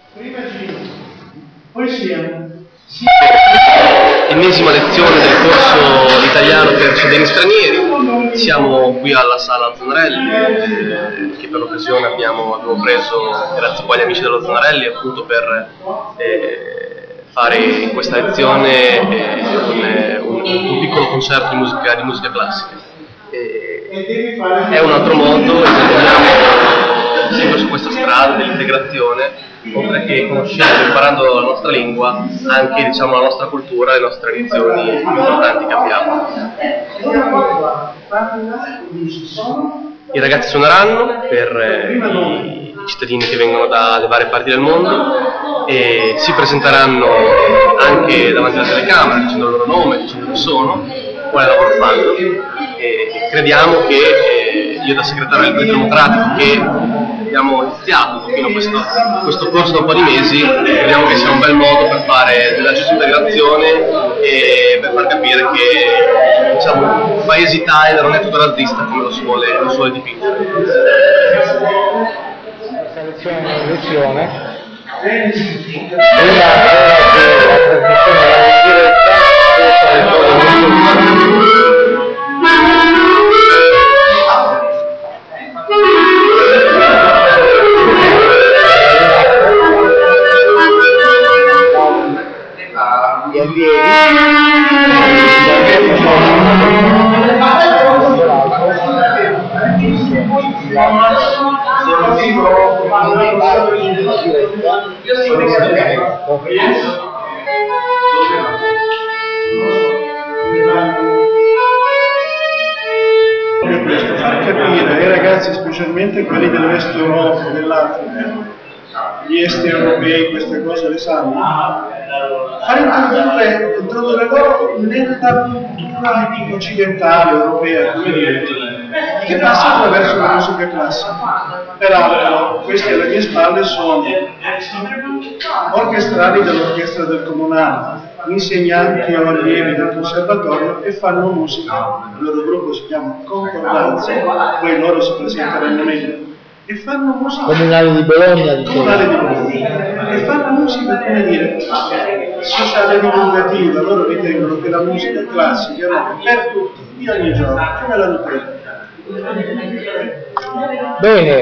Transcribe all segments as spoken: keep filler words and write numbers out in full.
Prima Gino, poi sia. Ennesima lezione del corso italiano per cittadini stranieri. Siamo qui alla sala Zanarelli, eh, che per l'occasione abbiamo, abbiamo preso, grazie poi agli amici dello Zanarelli, appunto per eh, fare in questa lezione eh, un, un, un piccolo concerto di musica, di musica classica. Eh, è un altro modo, e vogliamo sempre su questa strada dell'integrazione, oltre che conoscendo e imparando la nostra lingua, anche diciamo la nostra cultura e le nostre tradizioni più importanti che abbiamo. I ragazzi suoneranno per eh, i cittadini che vengono dalle varie parti del mondo e si presenteranno anche davanti alla telecamera dicendo il loro nome, dicendo chi sono, quale lavoro fanno, e crediamo che eh, io da segretario del Partito Democratico, che abbiamo iniziato un pochino questo, questo corso da un po' di mesi, crediamo che sia un bel modo per fare della giusta integrazione e per far capire che diciamo, il paese Italia non è tutto razzista come lo si vuole, lo si vuole dipingere. Selezione e lezione. Prima era che la trasmissione era in diretta, gli Questo far capire ai ragazzi, specialmente quelli dell'Est Europa, dell'Africa, gli est europei queste cose le sanno, far introdurre, introdurre loro nella cultura occidentale, europea, come dire, che passa attraverso la musica classica. Peraltro, questi alle mie spalle sono orchestrali dell'orchestra del Comunale, insegnanti o allievi del conservatorio e fanno musica. Il loro gruppo si chiama Concordanza, poi loro si presenteranno meglio. E fanno musica Comunale di Bologna, Comunale di Bologna, e fanno musica, come dire, sociale divulgativa. Loro ritengono che la musica classica è per tutti, di ogni giorno, come la nutrizione. Bene,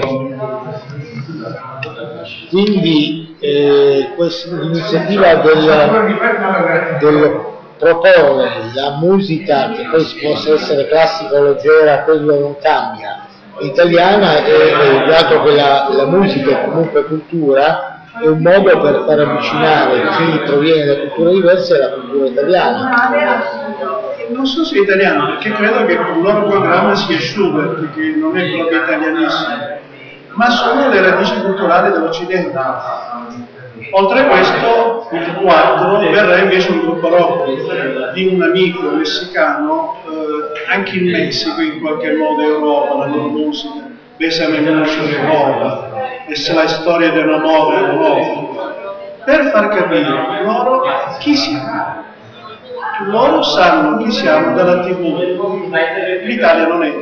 quindi eh, l'iniziativa del, del proporre la musica, che poi possa essere classica o leggera, quello non cambia, italiana, e dato che la, la musica è comunque cultura, è un modo per far avvicinare chi proviene da culture diverse alla cultura italiana. Non so se è italiano, perché credo che il loro programma sia Schubert, che non è proprio italianissimo, ma sono le radici culturali dell'Occidente. Oltre a questo, il quattro verrà invece un gruppo rock di un amico messicano, eh, anche in Messico, in qualche modo Europa, la loro musica, Bésame mucho Europa, è la storia di un amore Europa, per far capire loro chi siamo. Loro sanno chi siamo dalla tivù, l'Italia non è.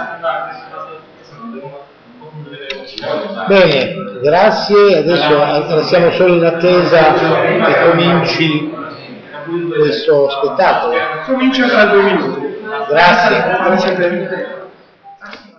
Bene, grazie, adesso siamo solo in attesa che cominci questo spettacolo. Comincia tra due minuti. Grazie. Grazie a te.